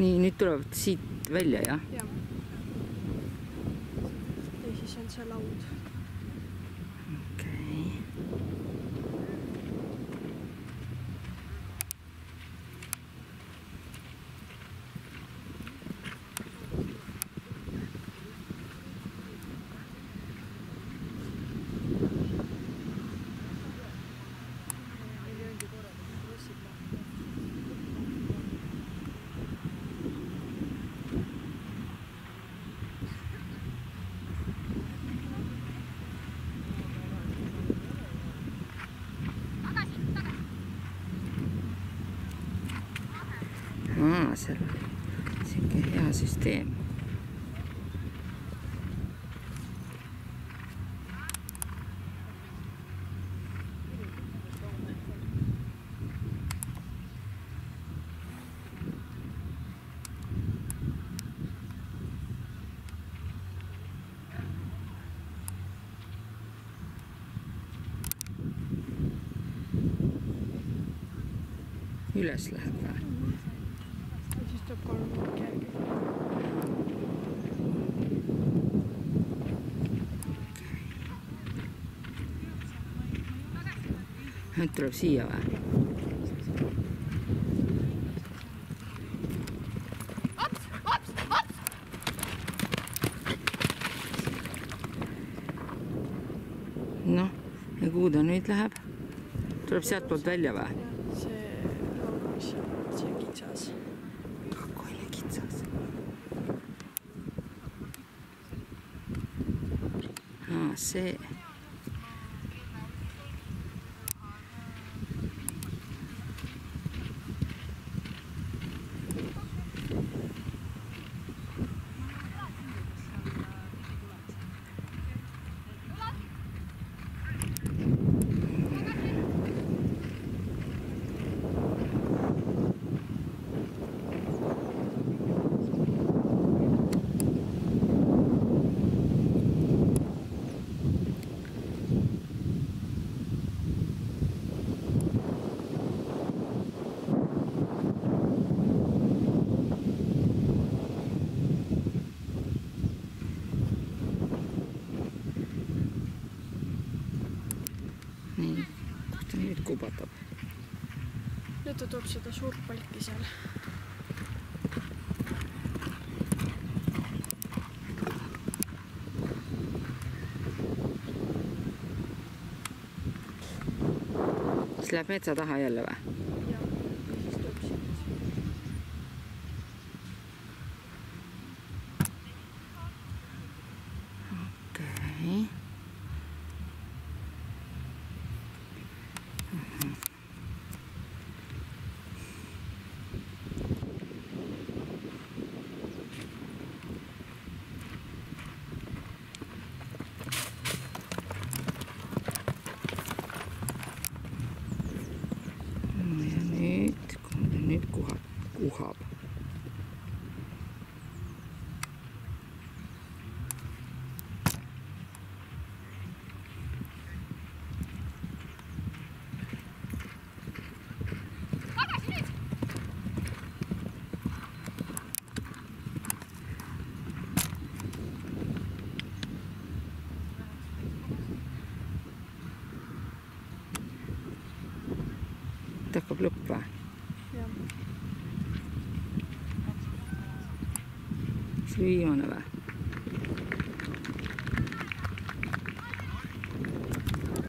nii, nüüd tulevad siit välja, jah? Jah. Ja siis on see laud. Okei. Seal on siuke hea süsteem. Üles läheb või? Siis tuleb 3 minutit järgi. Nüüd tuleb siia või? Noh, ja kuhu ta nüüd läheb? Tuleb sealt poolt välja või? See laud, mis on see kitsas. Kakkoine kitsas. See. Nii, kus ta nüüd kubatab? Nüüd ta toob seda suurt palki seal. Siis läheb metsa taha jälle või? Jah, siis tuleb siit. Okei. Ja nüüd kuhab. Ta hakkab lõpp või? Jah. See viimane või?